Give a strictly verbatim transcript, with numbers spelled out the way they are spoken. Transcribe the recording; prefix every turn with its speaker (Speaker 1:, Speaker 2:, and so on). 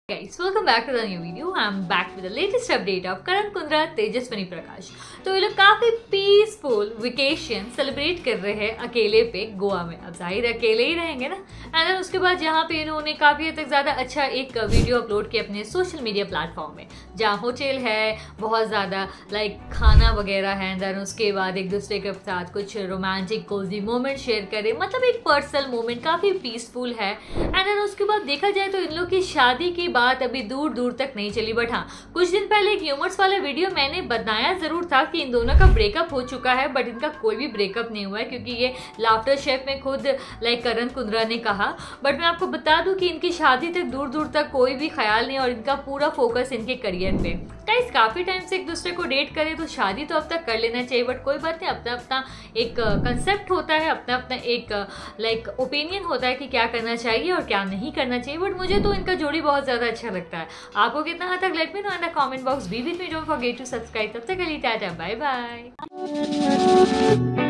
Speaker 1: Guys, welcome back to the new video. I'm back with the latest update of Karan Kundra, Tejaswini प्रकाश। तो ये लोग काफी peaceful vacation celebrate कर रहे हैं अकेले पे गोवा में। अब जाहिर अकेले ही रहेंगे ना। एंड देन उसके बाद यहाँ पे इन्होंने काफी हद तक ज्यादा अच्छा एक वीडियो अपलोड किया अपने सोशल मीडिया प्लेटफॉर्म में, जहाँ होटल है, बहुत ज्यादा लाइक खाना वगैरह है। एंड देन उसके बाद एक दूसरे के साथ कुछ रोमांटिक कोजी मोमेंट शेयर करे, मतलब एक पर्सनल मोमेंट काफी पीसफुल है। एंड देन उसके बाद देखा जाए तो इन लोग की शादी की बात अभी दूर दूर तक नहीं चली। बट हाँ, कुछ दिन पहले एक ह्यूमर्स वाला वीडियो मैंने बताया जरूर था कि इन दोनों का ब्रेकअप हो चुका है, बट इनका कोई भी ब्रेकअप नहीं हुआ है, क्योंकि ये लाफ्टर शेफ में खुद लाइक करण कुंद्रा ने कहा। बट मैं आपको बता दूं कि इनकी शादी तक दूर दूर तक कोई भी ख्याल नहीं और इनका पूरा फोकस इनके करियर पे। गाइस, काफी टाइम से एक दूसरे को डेट करे तो शादी तो अब तक कर लेना चाहिए, बट कोई बात नहीं, अपना अपना एक कंसेप्ट होता है, अपना अपना एक लाइक ओपिनियन होता है कि क्या करना चाहिए और क्या नहीं करना चाहिए। बट मुझे तो इनका जोड़ी बहुत ज्यादा अच्छा लगता है। आपको कितना हद तक? Let me know in the comment box. Be with me, don't forget to subscribe. तब तक के लिए टाटा, बाय बाय।